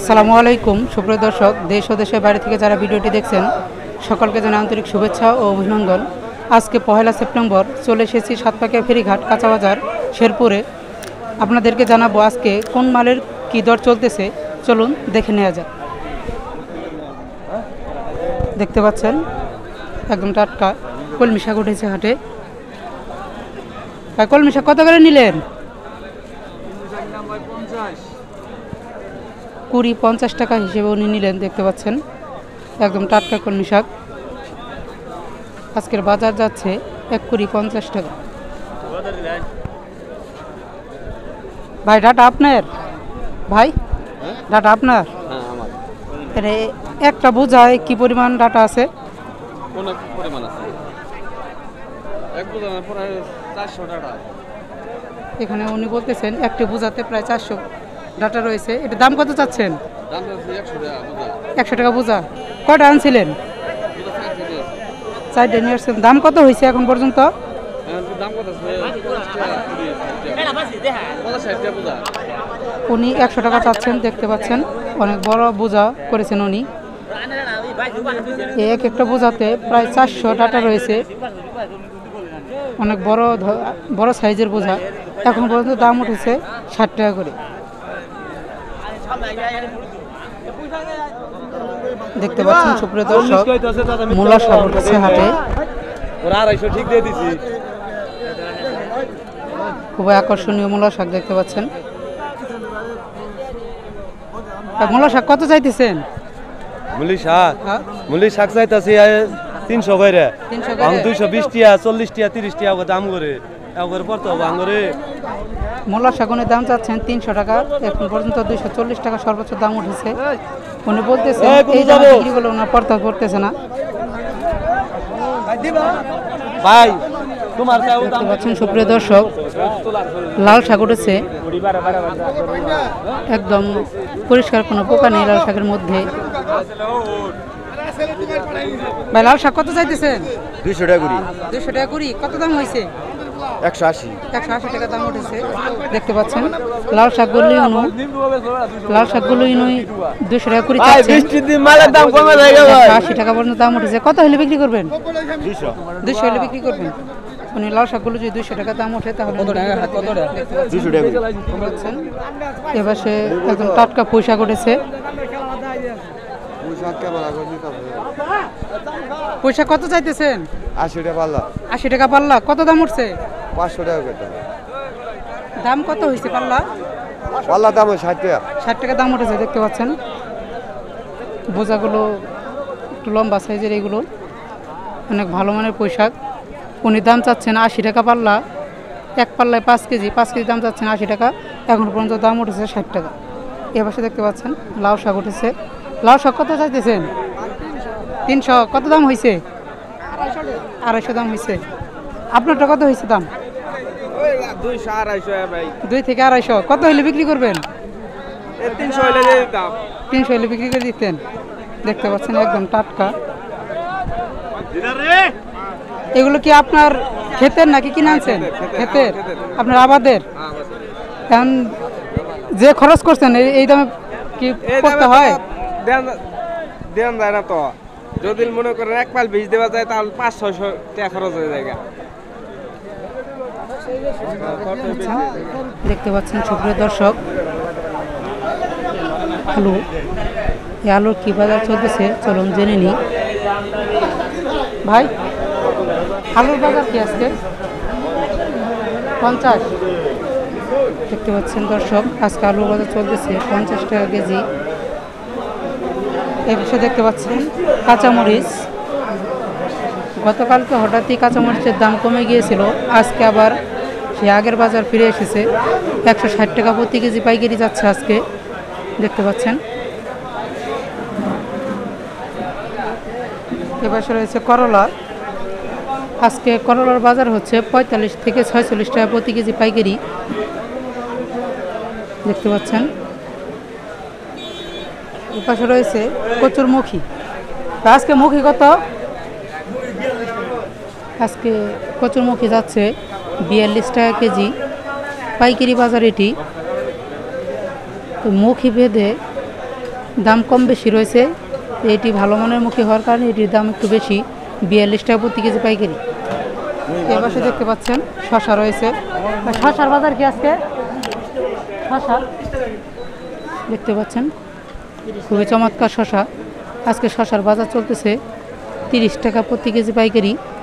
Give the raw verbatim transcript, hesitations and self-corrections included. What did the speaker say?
আসসালামু আলাইকুম সুপ্রিয় দর্শক, দেশ ও দেশের বাইরে থেকে যারা ভিডিওটি দেখছেন সকলকে জানাই আন্তরিক শুভেচ্ছা ও অভিনন্দন। আজকে পহেলা সেপ্টেম্বর চলে এসেছি সাতপাকিয়া ফেরিঘাট কাঁচাবাজার শেরপুরে। আপনাদেরকে জানাবো আজকে কোন মালের কী দর চলতেছে, চলুন দেখে নেওয়া যাক। দেখতে পাচ্ছেন একদম টাটকা কলমি শাক উঠেছে হাটে। কলমি শাক কত করে নিলেন? কুড়ি পঞ্চাশ টাকা হিসেবে উনি নিলেন। দেখতে পাচ্ছেন একদম টাটকা কলমি শাক। আজকের বাজার যাচ্ছে এক কুড়ি পঞ্চাশ টাকা। ভাই ডাটা আপনার? ভাই ডাটা আপনার? একটা বোঝায় কি পরিমাণ ডাটা আছে? এখানে উনি বলতেছেন একটি বোঝাতে প্রায় চারশো ডাটা রয়েছে। এটা দাম কত চাচ্ছেন? একশো টাকা বোঝা। কয়টা আনছিলেন? চারটে নিয়ে আসছেন। দাম কত হয়েছে এখন পর্যন্ত? উনি একশো টাকা চাচ্ছেন। দেখতে পাচ্ছেন অনেক বড় বোঝা করেছেন উনি। এক একটা বোঝাতে প্রায় চারশো ডাটা রয়েছে। অনেক বড় বড় সাইজের বোঝা। এখন পর্যন্ত দাম উঠেছে ষাট টাকা করে। দেখতে পাচ্ছেন সুপ্রিয় দর্শক, মূলা শাক উঠেছে হাটে। খুবই আকর্ষণীয় মূলা শাক দেখতে পাচ্ছেন। মূলা শাক কত চাইতেছেন? মুলি শাক মুলি শাক চাইতেছি তিনশো করে, দুইশো বিশ টিয়া চল্লিশ টিয়া তিরিশ টিয়া দাম করে পড়তে হবে আঙরে। মূলা শাকুনের দাম চাচ্ছেন তিনশো টাকা। এখন পর্যন্ত দুইশো চল্লিশ টাকা সর্বোচ্চ দাম উঠেছে। উনি বলতেছেন এই দামে বিক্রি করলে ওনার পড়তে পড়তেছে না। ভাই তোমার দেখতে পাচ্ছেন সুপ্রিয় দর্শক, লাল শাক উঠেছে। একদম পরিষ্কার, কোনো পোকা নেই লাল শাকের মধ্যে। ভাই লাল শাক কত চাইতেছেন? দুইশো টাকা কুড়ি। দুইশো টাকা কুড়ি। কত দাম হয়েছে? একশো আশি একশো আশি টাকা দাম উঠেছে। দেখতে পাচ্ছেন লাল শাকগুলো ইনু লাল শাকগুলো ইনু দুইশো টাকা কুড়ি আশি টাকা পর্যন্ত দাম উঠেছে। কত হলে বিক্রি করবেন? দুইশো হলে বিক্রি করবেন। উনি লাল শাকগুলো যদি দুইশো টাকা দাম ওঠে তাহলে এবার সে একদম টাটকা পুঁই শাক উঠেছে। পুঁই শাক কত চাইতেছেন? আশি টাকা পাল্লা। আশি টাকা পাল্লা। কত দাম উঠছে? পাঁচশো টাকা। দাম কত হয়েছে পাল্লা? পাল্লা দাম ষাট টাকা। ষাট টাকা দাম উঠেছে। দেখতে পাচ্ছেন বোঝাগুলো একটু লম্বা সাইজের, এগুলো অনেক ভালো মানের পুঁই শাক। উনি দাম চাচ্ছেন আশি টাকা পাল্লা। এক পাল্লায় পাঁচ কেজি পাঁচ কেজি দাম চাচ্ছেন আশি টাকা। এখন পর্যন্ত দাম উঠেছে ষাট টাকা। এ পাশে দেখতে পাচ্ছেন লাউ শাক উঠেছে। লাউ শাক কত চাইতেছেন? তিনশো। কত দাম হয়েছে? আড়াইশো দাম হয়েছে। আপনারটা কত হয়েছে দাম? দুই থেকে আড়াইশো। কত হইলে বিক্রি করবেন? তিনশো হইলে বিক্রি করে দিতেন। দেখতে পাচ্ছেন একদম টাটকা। এগুলো কি আপনার ক্ষেতের নাকি কিনে আনছেন? ক্ষেতের। আপনার আবাদের? এখন যে খরচ করছেন এই দামে কি করতে হয়? দেন যায় না তো। যদি মনে করেন এক পাল বীজ দেওয়া যায় তাহলে পাঁচ ছয়শো টাকা খরচ হয়ে যায়। দেখতে পাচ্ছেন সুপ্রিয় দর্শক আলু। এই আলুর কি বাজার চলতেছে চলুন জেনে নিই। ভাই আলুর বাজার কি আজকে? পঞ্চাশ। দেখতে পাচ্ছেন দর্শক আজকে আলুর বাজার চলতেছে পঞ্চাশ টাকা কেজি। এই বিষয়ে দেখতে পাচ্ছেন কাঁচামরিচ। গতকালকে হঠাৎই কাঁচামরিচের দাম কমে গিয়েছিল, আজকে আবার সে আগের বাজার ফিরে এসেছে। একশো ষাট টাকা প্রতি কেজি পাইকারি যাচ্ছে আজকে। দেখতে পাচ্ছেন এবার রয়েছে করলা। আজকে করলার বাজার হচ্ছে পঁয়তাল্লিশ থেকে ছয়চল্লিশ টাকা প্রতি কেজি পাইকারি। দেখতে পাচ্ছেন এপাশে রয়েছে কচুর মুখী। আজকে মুখী কত? আজকে কচুরমুখী যাচ্ছে বিয়াল্লিশ টাকা কেজি পাইকারি বাজার এটি। তো মুখী ভেদে দাম কম বেশি রয়েছে। এটি ভালো মানের মুখী হওয়ার কারণে এটির দাম একটু বেশি, বিয়াল্লিশ টাকা প্রতি কেজি পাইকারি। এর পাশে দেখতে পাচ্ছেন শশা রয়েছে। শশার বাজার কি আজকে? শশা দেখতে পাচ্ছেন খুবই চমৎকার শশা। আজকে শশার বাজার চলতেছে তিরিশ টাকা প্রতি কেজি পাইকারি।